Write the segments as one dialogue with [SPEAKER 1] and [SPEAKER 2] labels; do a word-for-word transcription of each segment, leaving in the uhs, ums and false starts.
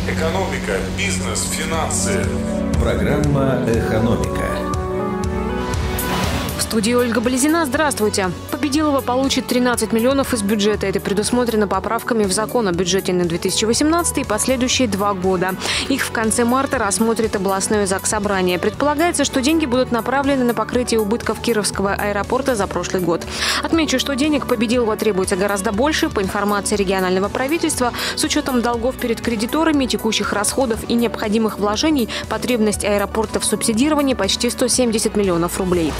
[SPEAKER 1] Экономика, бизнес, финансы.
[SPEAKER 2] Программа «Экономика».
[SPEAKER 3] В студии Ольга Болезина. Здравствуйте. Победилова получит тринадцать миллионов из бюджета. Это предусмотрено поправками в закон о бюджете на две тысячи восемнадцатый и последующие два года. Их в конце марта рассмотрит областное заксобрание. Предполагается, что деньги будут направлены на покрытие убытков Кировского аэропорта за прошлый год. Отмечу, что денег Победилова требуется гораздо больше. По информации регионального правительства, с учетом долгов перед кредиторами, текущих расходов и необходимых вложений, потребность аэропорта в субсидировании почти сто семьдесят миллионов рублей.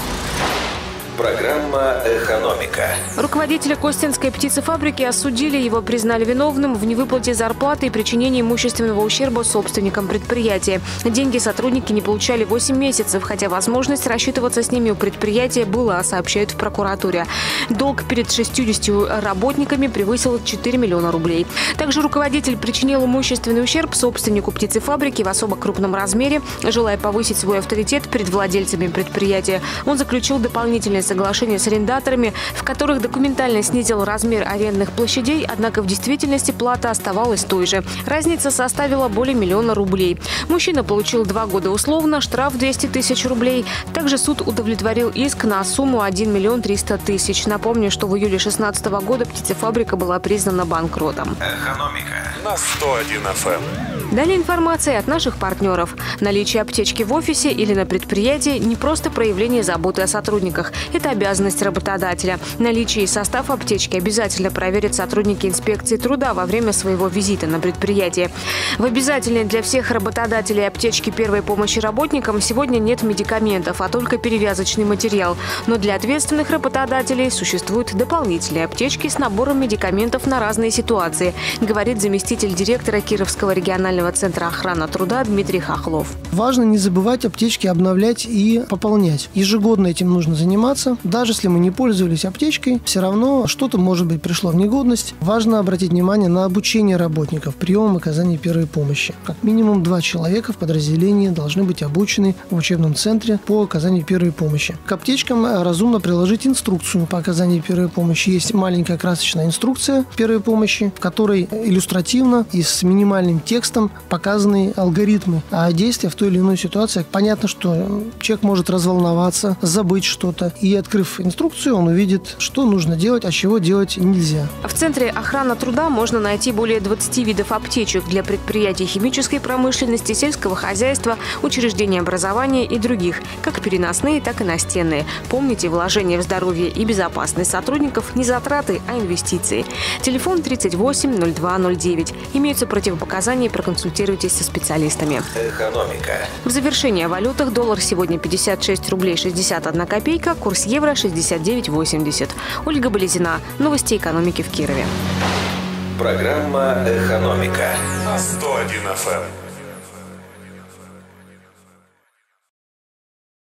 [SPEAKER 2] Программа «Экономика».
[SPEAKER 3] Руководителя Костинской птицефабрики осудили. Его признали виновным в невыплате зарплаты и причинении имущественного ущерба собственникам предприятия. Деньги сотрудники не получали восемь месяцев, хотя возможность рассчитываться с ними у предприятия была, сообщают в прокуратуре. Долг перед шестьюдесятью работниками превысил четыре миллиона рублей. Также руководитель причинил имущественный ущерб собственнику птицефабрики в особо крупном размере. Желая повысить свой авторитет перед владельцами предприятия, он заключил дополнительные соглашения с арендаторами, в которых документально снизил размер арендных площадей, однако в действительности плата оставалась той же. Разница составила более миллиона рублей. Мужчина получил два года условно, штраф двести тысяч рублей. Также суд удовлетворил иск на сумму один миллион триста тысяч. Напомню, что в июле две тысячи шестнадцатого года птицефабрика была признана банкротом.
[SPEAKER 2] Экономика.
[SPEAKER 1] На сто один эф эм.
[SPEAKER 3] Далее информация от наших партнеров. Наличие аптечки в офисе или на предприятии – не просто проявление заботы о сотрудниках. Это обязанность работодателя. Наличие и состав аптечки обязательно проверят сотрудники инспекции труда во время своего визита на предприятие. В обязательной для всех работодателей аптечки первой помощи работникам сегодня нет медикаментов, а только перевязочный материал. Но для ответственных работодателей существуют дополнительные аптечки с набором медикаментов на разные ситуации, говорит заместитель директора Кировского регионального центра охраны труда Дмитрий Хохлов.
[SPEAKER 4] Важно не забывать аптечки обновлять и пополнять. Ежегодно этим нужно заниматься. Даже если мы не пользовались аптечкой, все равно что-то, может быть, пришло в негодность. Важно обратить внимание на обучение работников приемам оказания первой помощи. Как минимум два человека в подразделении должны быть обучены в учебном центре по оказанию первой помощи. К аптечкам разумно приложить инструкцию по оказанию первой помощи. Есть маленькая красочная инструкция первой помощи, в которой иллюстративно и с минимальным текстом показаны алгоритмы действия в той или иной ситуации. Понятно, что человек может разволноваться, забыть что-то. И, открыв инструкцию, он увидит, что нужно делать, а чего делать нельзя.
[SPEAKER 3] В Центре охраны труда можно найти более двадцати видов аптечек для предприятий химической промышленности, сельского хозяйства, учреждений образования и других, как переносные, так и настенные. Помните, вложение в здоровье и безопасность сотрудников не затраты, а инвестиции. Телефон тридцать восемь ноль два ноль девять. Имеются противопоказания, проконсультируйтесь со специалистами.
[SPEAKER 2] Экономика.
[SPEAKER 3] В завершение о валютах. Доллар сегодня пятьдесят шесть рублей шестьдесят одна копейка, курс евро шестьдесят девять восемьдесят. Ольга Болезина. Новости экономики в Кирове.
[SPEAKER 2] Программа «Экономика».
[SPEAKER 1] На сто один эф эм.